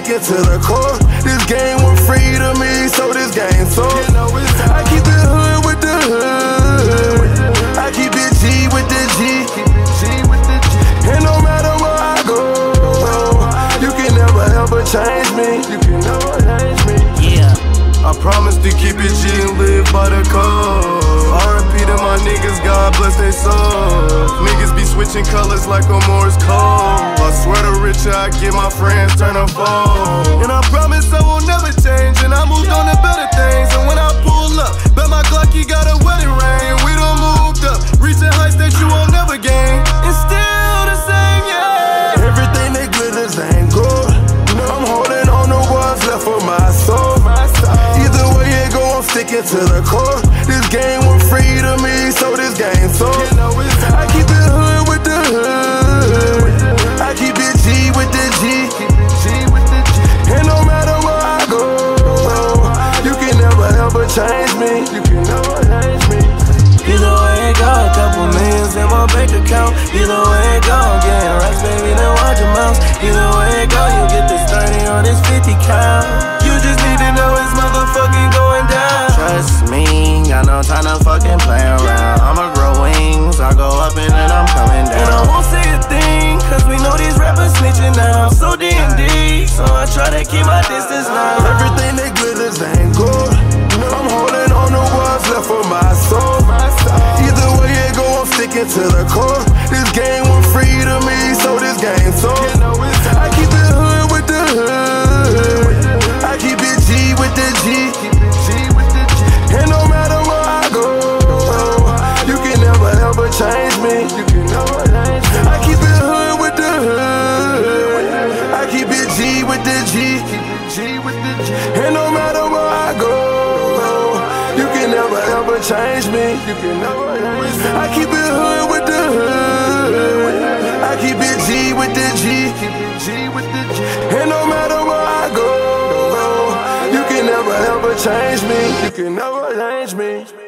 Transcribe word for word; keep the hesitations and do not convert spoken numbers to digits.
sticking to the core. This game was free to me, so this game so. I keep it hood with the hood. I keep it G with the G. And no matter where I go, you can never ever change me. You can never change me. Yeah. I promise to keep it G and live by the code. R I P to my niggas, God bless they souls. Niggas be switching colors like a Morse code. I swear the richer I get, my friends turn to foes. And I promise I will never change, and I moved on to better things. And when I pull up, bet my Glocky got a wedding ring. We done moved up, reaching heights that you won't never gain. And still the same, yeah. Everything that glitters ain't gold. I'm holding on to what's left for my soul. Either way it go, I'm sticking to the core. This game was free to me, so this game so. I keep it hood with the hood. I keep it G with the G. And no matter where I go, you can never ever change me. You can never change me. Either way it go, a couple millions in my bank account. Either way it go, getting racks, baby, then watch your mouth. Either way it go, you get this thirty or this fifty count. You just need to know it's motherfucking going down. Trust me, got no time to fucking play around. I'ma grow wings, I go up and then I'm coming down. And I won't say a thing, cause we know these rappers snitching now. So D and D, so I try to keep my distance now. Everything that glitters ain't gold. I'm holding on to what's left for my soul. Either way it go, I'm sticking to the core. This game was free to me, so this game so. I keep it hood with the hood. I keep it G with the G. And no matter where I go, you can never ever change me. You can never change me. I keep it hood with the hood. I keep it G with the G. And no matter where I go, you can never ever change me. You can never change me. I keep it hood with the hood. I keep it G with the G. And no matter where I go, you can never ever change me. You can never change me.